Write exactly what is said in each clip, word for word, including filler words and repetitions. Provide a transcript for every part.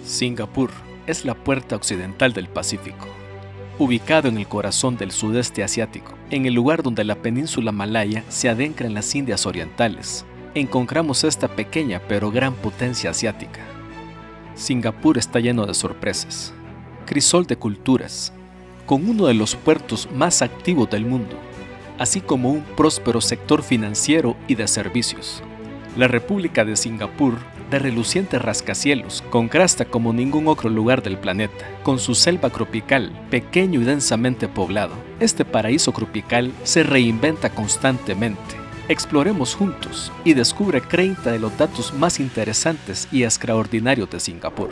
Singapur es la puerta occidental del Pacífico. Ubicado en el corazón del sudeste asiático, en el lugar donde la península malaya se adentra en las Indias Orientales, encontramos esta pequeña pero gran potencia asiática. Singapur está lleno de sorpresas, crisol de culturas, con uno de los puertos más activos del mundo, así como un próspero sector financiero y de servicios. La República de Singapur, de relucientes rascacielos, contrasta como ningún otro lugar del planeta, con su selva tropical, pequeño y densamente poblado. Este paraíso tropical se reinventa constantemente. Exploremos juntos y descubre treinta de los datos más interesantes y extraordinarios de Singapur.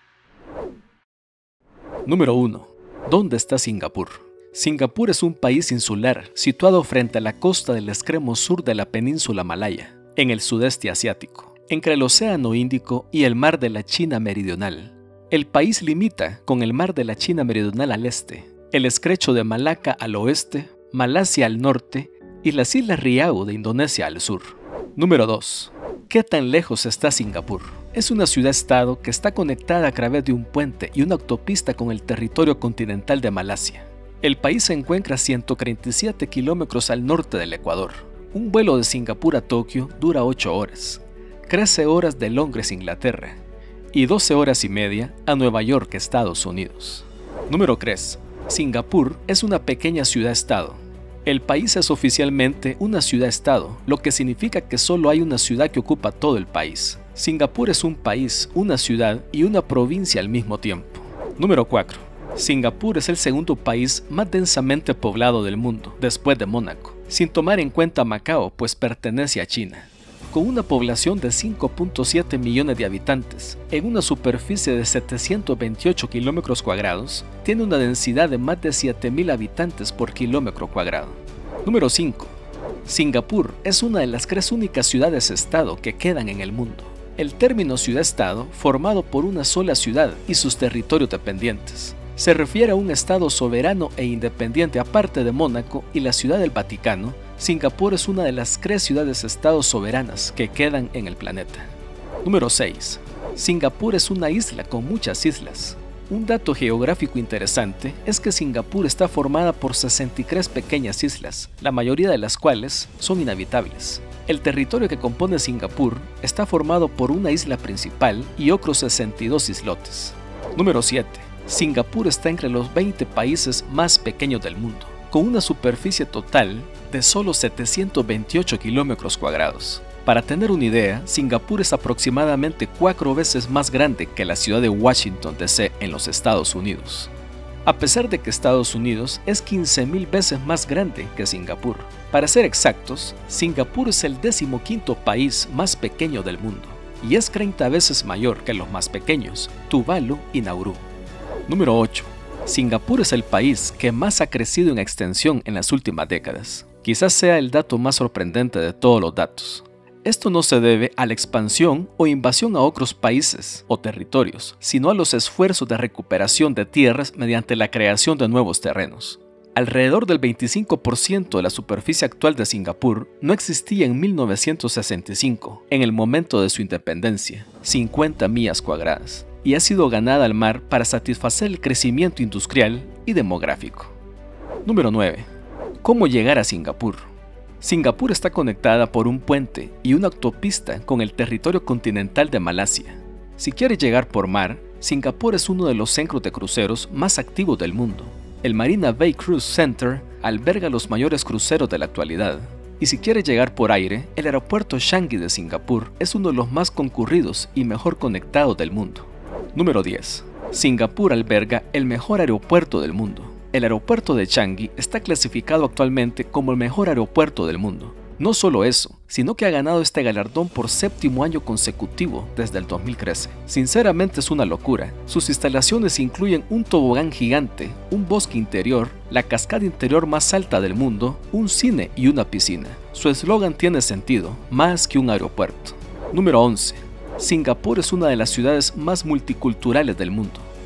Número uno. ¿Dónde está Singapur? Singapur es un país insular situado frente a la costa del extremo sur de la península malaya, en el sudeste asiático, entre el Océano Índico y el Mar de la China Meridional. El país limita con el Mar de la China Meridional al este, el Estrecho de Malaca al oeste, Malasia al norte y las Islas Riau de Indonesia al sur. Número dos. ¿Qué tan lejos está Singapur? Es una ciudad-estado que está conectada a través de un puente y una autopista con el territorio continental de Malasia. El país se encuentra a ciento treinta y siete kilómetros al norte del Ecuador. Un vuelo de Singapur a Tokio dura ocho horas, trece horas de Londres, Inglaterra, y doce horas y media a Nueva York, Estados Unidos. Número tres. Singapur es una pequeña ciudad-estado. El país es oficialmente una ciudad-estado, lo que significa que solo hay una ciudad que ocupa todo el país. Singapur es un país, una ciudad y una provincia al mismo tiempo. Número cuatro. Singapur es el segundo país más densamente poblado del mundo, después de Mónaco, sin tomar en cuenta Macao, pues pertenece a China. Con una población de cinco punto siete millones de habitantes, en una superficie de setecientos veintiocho kilómetros cuadrados, tiene una densidad de más de siete mil habitantes por kilómetro cuadrado. Número cinco. Singapur es una de las tres únicas ciudades-estado que quedan en el mundo. El término ciudad-estado, formado por una sola ciudad y sus territorios dependientes, se refiere a un estado soberano e independiente aparte de Mónaco y la Ciudad del Vaticano. Singapur es una de las tres ciudades-estado soberanas que quedan en el planeta. Número seis. Singapur es una isla con muchas islas. Un dato geográfico interesante es que Singapur está formada por sesenta y tres pequeñas islas, la mayoría de las cuales son inhabitables. El territorio que compone Singapur está formado por una isla principal y otros sesenta y dos islotes. Número siete. Singapur está entre los veinte países más pequeños del mundo, con una superficie total de solo setecientos veintiocho kilómetros cuadrados. Para tener una idea, Singapur es aproximadamente cuatro veces más grande que la ciudad de Washington D C en los Estados Unidos. A pesar de que Estados Unidos es quince mil veces más grande que Singapur. Para ser exactos, Singapur es el decimoquinto país más pequeño del mundo y es treinta veces mayor que los más pequeños, Tuvalu y Nauru. Número ocho. Singapur es el país que más ha crecido en extensión en las últimas décadas. Quizás sea el dato más sorprendente de todos los datos. Esto no se debe a la expansión o invasión a otros países o territorios, sino a los esfuerzos de recuperación de tierras mediante la creación de nuevos terrenos. Alrededor del veinticinco por ciento de la superficie actual de Singapur no existía en mil novecientos sesenta y cinco, en el momento de su independencia, cincuenta millas cuadradas, y ha sido ganada al mar para satisfacer el crecimiento industrial y demográfico. Número nueve. ¿Cómo llegar a Singapur? Singapur está conectada por un puente y una autopista con el territorio continental de Malasia. Si quieres llegar por mar, Singapur es uno de los centros de cruceros más activos del mundo. El Marina Bay Cruise Center alberga los mayores cruceros de la actualidad. Y si quieres llegar por aire, el aeropuerto Changi de Singapur es uno de los más concurridos y mejor conectados del mundo. Número diez. Singapur alberga el mejor aeropuerto del mundo. El aeropuerto de Changi está clasificado actualmente como el mejor aeropuerto del mundo. No solo eso, sino que ha ganado este galardón por séptimo año consecutivo desde el dos mil trece. Sinceramente es una locura. Sus instalaciones incluyen un tobogán gigante, un bosque interior, la cascada interior más alta del mundo, un cine y una piscina. Su eslogan tiene sentido, más que un aeropuerto. Número once. Singapur es una de las ciudades más multiculturales del mundo.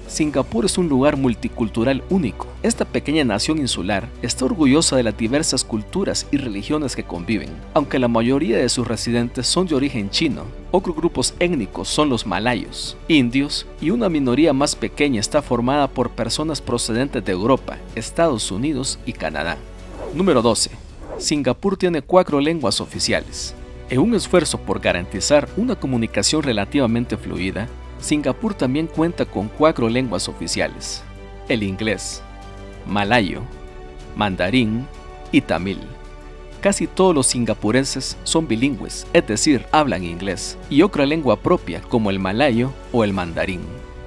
Singapur es un lugar multicultural único. Esta pequeña nación insular está orgullosa de las diversas culturas y religiones que conviven. Aunque la mayoría de sus residentes son de origen chino, otros grupos étnicos son los malayos, indios y una minoría más pequeña está formada por personas procedentes de Europa, Estados Unidos y Canadá. Número doce. Singapur tiene cuatro lenguas oficiales. En un esfuerzo por garantizar una comunicación relativamente fluida, Singapur también cuenta con cuatro lenguas oficiales: el inglés, malayo, mandarín y tamil. Casi todos los singapurenses son bilingües, es decir, hablan inglés y otra lengua propia como el malayo o el mandarín.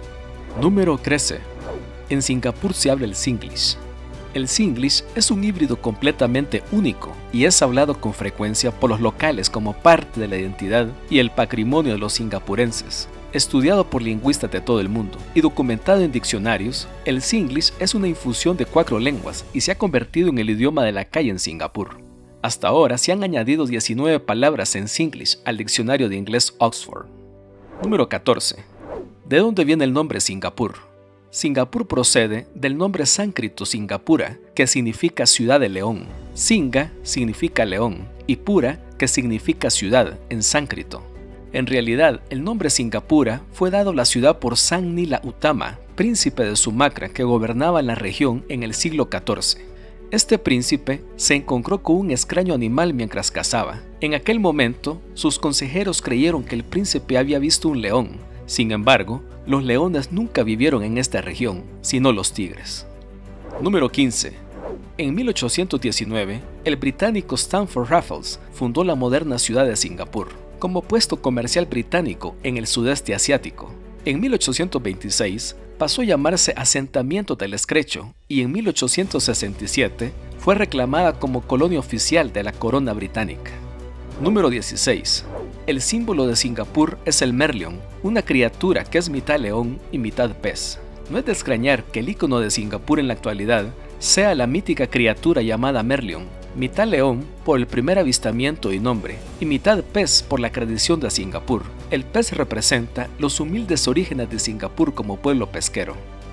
Número trece. En Singapur se habla el Singlish. El Singlish es un híbrido completamente único y es hablado con frecuencia por los locales como parte de la identidad y el patrimonio de los singapurenses. Estudiado por lingüistas de todo el mundo y documentado en diccionarios, el Singlish es una infusión de cuatro lenguas y se ha convertido en el idioma de la calle en Singapur. Hasta ahora se han añadido diecinueve palabras en Singlish al diccionario de inglés Oxford. Número catorce. ¿De dónde viene el nombre Singapur? Singapur procede del nombre sánscrito Singapura, que significa ciudad de león. Singa significa león y Pura, que significa ciudad en sánscrito. En realidad, el nombre Singapura fue dado a la ciudad por Sang Nila Utama, príncipe de Sumatra que gobernaba la región en el siglo catorce. Este príncipe se encontró con un extraño animal mientras cazaba. En aquel momento, sus consejeros creyeron que el príncipe había visto un león. Sin embargo, los leones nunca vivieron en esta región, sino los tigres. Número quince. En mil ochocientos diecinueve, el británico Stamford Raffles fundó la moderna ciudad de Singapur como puesto comercial británico en el sudeste asiático. En mil ochocientos veintiséis pasó a llamarse Asentamiento del Estrecho y en mil ochocientos sesenta y siete fue reclamada como colonia oficial de la corona británica. Número dieciséis. El símbolo de Singapur es el merlion, una criatura que es mitad león y mitad pez. No es de extrañar que el icono de Singapur en la actualidad sea la mítica criatura llamada merlion, mitad león por el primer avistamiento y nombre, y mitad pez por la tradición de Singapur. El pez representa los humildes orígenes de Singapur como pueblo pesquero.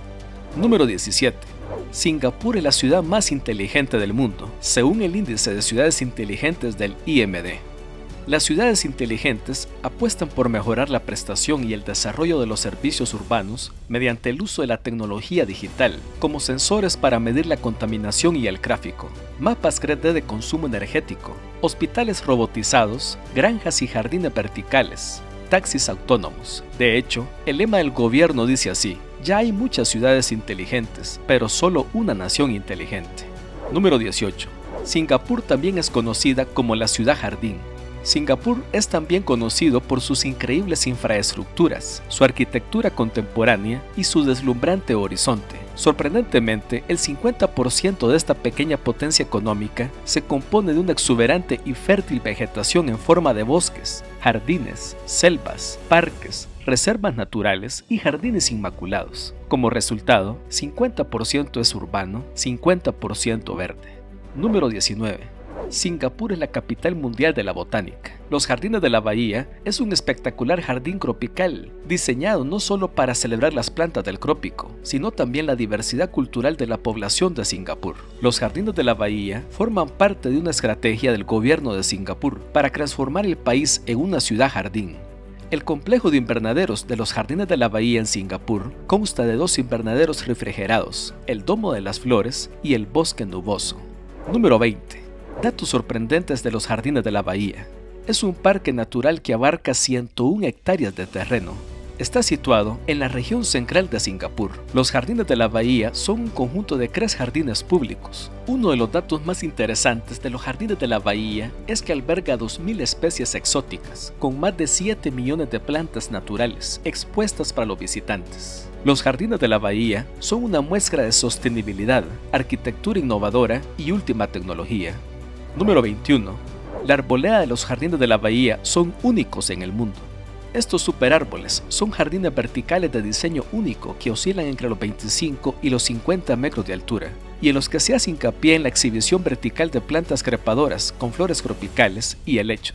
Número diecisiete. Singapur es la ciudad más inteligente del mundo, según el índice de ciudades inteligentes del I M D. Las ciudades inteligentes apuestan por mejorar la prestación y el desarrollo de los servicios urbanos mediante el uso de la tecnología digital, como sensores para medir la contaminación y el tráfico, mapas tres D de consumo energético, hospitales robotizados, granjas y jardines verticales, taxis autónomos. De hecho, el lema del gobierno dice así: ya hay muchas ciudades inteligentes, pero solo una nación inteligente. Número dieciocho. Singapur también es conocida como la ciudad jardín. Singapur es también conocido por sus increíbles infraestructuras, su arquitectura contemporánea y su deslumbrante horizonte. Sorprendentemente, el cincuenta por ciento de esta pequeña potencia económica se compone de una exuberante y fértil vegetación en forma de bosques, jardines, selvas, parques, reservas naturales y jardines inmaculados. Como resultado, cincuenta por ciento es urbano, cincuenta por ciento verde. Número diecinueve. Singapur es la capital mundial de la botánica. Los Jardines de la Bahía es un espectacular jardín tropical, diseñado no solo para celebrar las plantas del trópico, sino también la diversidad cultural de la población de Singapur. Los Jardines de la Bahía forman parte de una estrategia del gobierno de Singapur para transformar el país en una ciudad jardín. El complejo de invernaderos de los Jardines de la Bahía en Singapur consta de dos invernaderos refrigerados, el Domo de las Flores y el Bosque Nuboso. Número veinte. Datos sorprendentes de los Jardines de la Bahía. Es un parque natural que abarca ciento una hectáreas de terreno. Está situado en la región central de Singapur. Los Jardines de la Bahía son un conjunto de tres jardines públicos. Uno de los datos más interesantes de los Jardines de la Bahía es que alberga dos mil especies exóticas, con más de siete millones de plantas naturales expuestas para los visitantes. Los Jardines de la Bahía son una muestra de sostenibilidad, arquitectura innovadora y última tecnología. Número veintiuno. La arboleda de los Jardines de la Bahía son únicos en el mundo. Estos superárboles son jardines verticales de diseño único que oscilan entre los veinticinco y los cincuenta metros de altura, y en los que se hace hincapié en la exhibición vertical de plantas trepadoras con flores tropicales y helechos.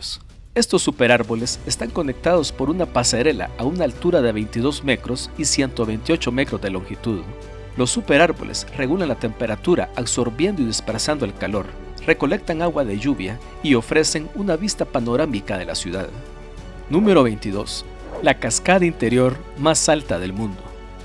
Estos superárboles están conectados por una pasarela a una altura de veintidós metros y ciento veintiocho metros de longitud. Los superárboles regulan la temperatura absorbiendo y dispersando el calor, recolectan agua de lluvia y ofrecen una vista panorámica de la ciudad. Número veintidós. La cascada interior más alta del mundo.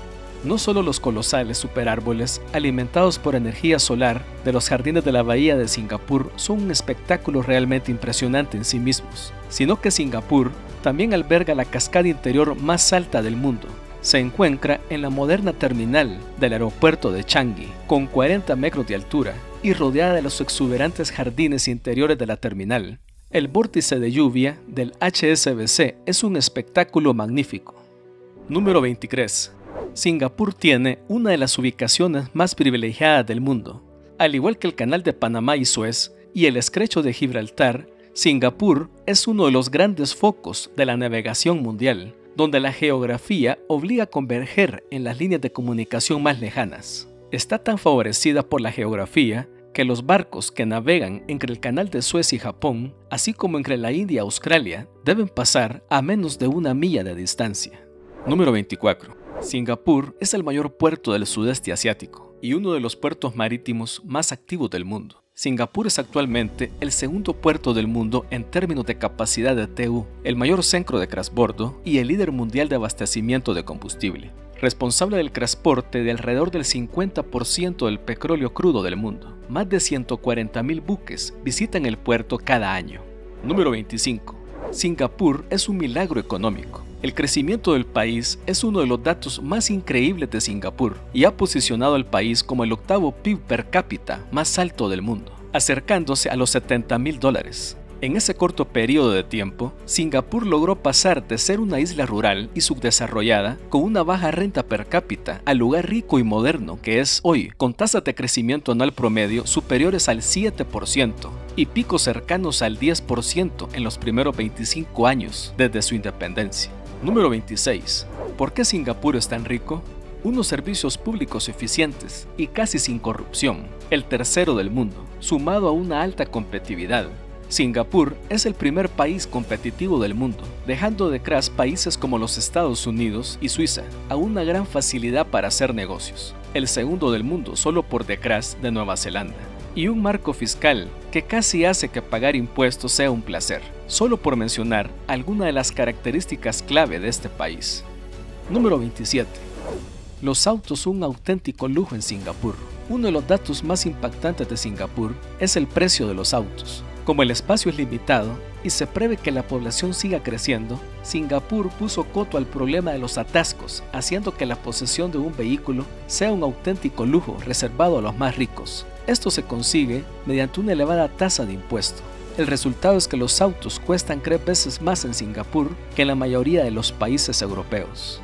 No solo los colosales superárboles alimentados por energía solar de los jardines de la bahía de Singapur son un espectáculo realmente impresionante en sí mismos, sino que Singapur también alberga la cascada interior más alta del mundo. Se encuentra en la moderna terminal del aeropuerto de Changi, con cuarenta metros de altura y rodeada de los exuberantes jardines interiores de la terminal. El vórtice de lluvia del H S B C es un espectáculo magnífico. Número veintitrés. Singapur tiene una de las ubicaciones más privilegiadas del mundo. Al igual que el Canal de Panamá y Suez y el Estrecho de Gibraltar, Singapur es uno de los grandes focos de la navegación mundial, donde la geografía obliga a converger en las líneas de comunicación más lejanas. Está tan favorecida por la geografía que los barcos que navegan entre el Canal de Suez y Japón, así como entre la India y Australia, deben pasar a menos de una milla de distancia. Número veinticuatro. Singapur es el mayor puerto del sudeste asiático y uno de los puertos marítimos más activos del mundo. Singapur es actualmente el segundo puerto del mundo en términos de capacidad de T U, el mayor centro de transbordo y el líder mundial de abastecimiento de combustible, responsable del transporte de alrededor del cincuenta por ciento del petróleo crudo del mundo. Más de ciento cuarenta mil buques visitan el puerto cada año. Número veinticinco. Singapur es un milagro económico. El crecimiento del país es uno de los datos más increíbles de Singapur y ha posicionado al país como el octavo P I B per cápita más alto del mundo, acercándose a los setenta mil dólares. En ese corto periodo de tiempo, Singapur logró pasar de ser una isla rural y subdesarrollada con una baja renta per cápita al lugar rico y moderno que es hoy, con tasas de crecimiento anual promedio superiores al siete por ciento y picos cercanos al diez por ciento en los primeros veinticinco años desde su independencia. Número veintiséis. ¿Por qué Singapur es tan rico? Unos servicios públicos eficientes y casi sin corrupción, el tercero del mundo, sumado a una alta competitividad. Singapur es el primer país competitivo del mundo, dejando detrás países como los Estados Unidos y Suiza, a una gran facilidad para hacer negocios. El segundo del mundo solo por detrás de Nueva Zelanda. Y un marco fiscal que casi hace que pagar impuestos sea un placer, solo por mencionar alguna de las características clave de este país. Número veintisiete. Los autos son un auténtico lujo en Singapur. Uno de los datos más impactantes de Singapur es el precio de los autos. Como el espacio es limitado y se prevé que la población siga creciendo, Singapur puso coto al problema de los atascos, haciendo que la posesión de un vehículo sea un auténtico lujo reservado a los más ricos. Esto se consigue mediante una elevada tasa de impuesto. El resultado es que los autos cuestan tres veces más en Singapur que en la mayoría de los países europeos.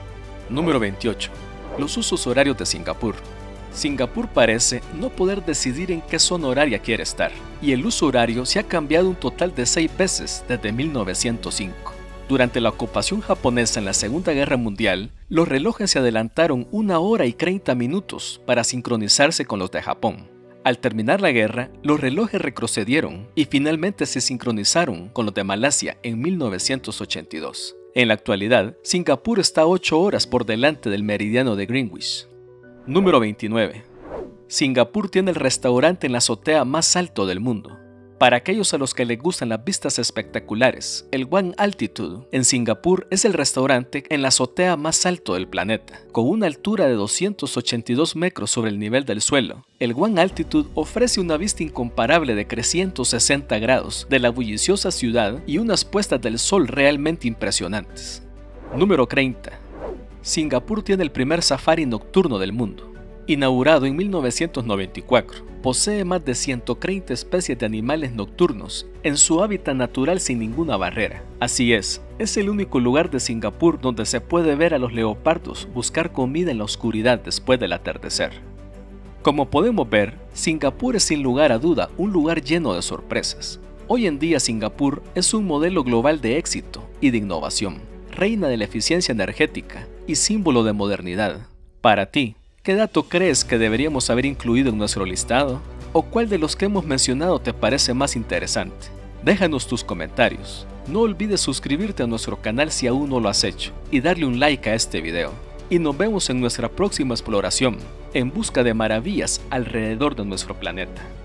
Número veintiocho. Los usos horarios de Singapur. Singapur parece no poder decidir en qué zona horaria quiere estar, y el uso horario se ha cambiado un total de seis veces desde mil novecientos cinco. Durante la ocupación japonesa en la Segunda Guerra Mundial, los relojes se adelantaron una hora y treinta minutos para sincronizarse con los de Japón. Al terminar la guerra, los relojes retrocedieron y finalmente se sincronizaron con los de Malasia en mil novecientos ochenta y dos. En la actualidad, Singapur está ocho horas por delante del meridiano de Greenwich. Número veintinueve. Singapur tiene el restaurante en la azotea más alto del mundo. Para aquellos a los que les gustan las vistas espectaculares, el One Altitude en Singapur es el restaurante en la azotea más alto del planeta. Con una altura de doscientos ochenta y dos metros sobre el nivel del suelo, el One Altitude ofrece una vista incomparable de trescientos sesenta grados de la bulliciosa ciudad y unas puestas del sol realmente impresionantes. Número treinta. Singapur tiene el primer safari nocturno del mundo. Inaugurado en mil novecientos noventa y cuatro, posee más de ciento treinta especies de animales nocturnos en su hábitat natural sin ninguna barrera. Así es, es el único lugar de Singapur donde se puede ver a los leopardos buscar comida en la oscuridad después del atardecer. Como podemos ver, Singapur es sin lugar a duda un lugar lleno de sorpresas. Hoy en día Singapur es un modelo global de éxito y de innovación, reina de la eficiencia energética y símbolo de modernidad. Para ti, ¿qué dato crees que deberíamos haber incluido en nuestro listado? ¿O cuál de los que hemos mencionado te parece más interesante? Déjanos tus comentarios. No olvides suscribirte a nuestro canal si aún no lo has hecho y darle un like a este video. Y nos vemos en nuestra próxima exploración, en busca de maravillas alrededor de nuestro planeta.